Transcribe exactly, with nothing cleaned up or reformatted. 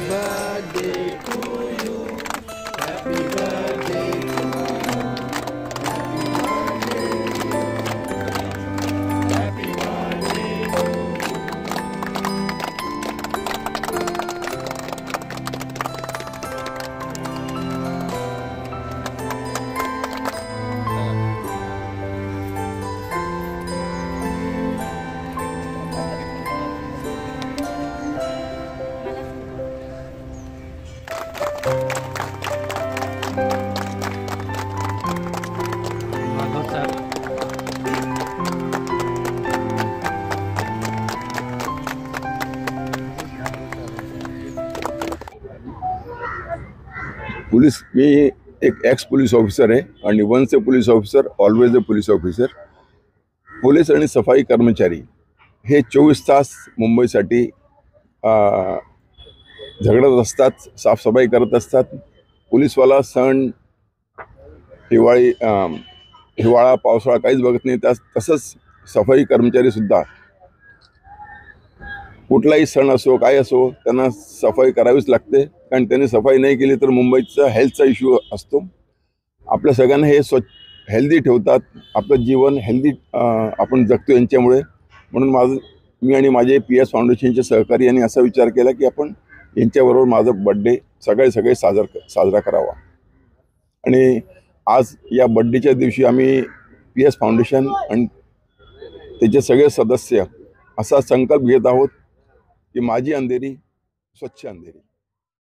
birthday to you. Happy birthday to you. Happy birthday to police मी एक ex police officer आहे आणि once a police officer always a police officer. Police आणि सफाई कर्मचारी हे चोवीस तास मुंबईसाठी झगडत असतात, साफसफाई करत असतात. पोलीसवाला सण हिवाळी हिवाळा पावसाळा काहीच बघत नाही. त्यास तसंच सफाई कर्मचारीसुद्धा कुठलाही सण असो काय असो त्यांना सफाई करावीच लागते, कारण त्यांनी सफाई नाही केली तर मुंबईचा हेल्थचा इश्यू असतो. आपल्या सगळ्यांना हे स्वच्छ हेल्दी ठेवतात, आपलं जीवन हेल्दी आपण जगतो यांच्यामुळे. म्हणून माझं मी आणि माझे पी एस फाउंडेशनचे सहकारी यांनी असा विचार केला की आपण यांच्याबरोबर माझा बड्डे सगळे सगळे साजर साजरा करावा. आणि आज या बड्डेच्या दिवशी आम्ही पी एस फाउंडेशन आणि त्याचे सगळे सदस्य असा संकल्प घेत आहोत की माझी अंधेरी स्वच्छ अंधेरी.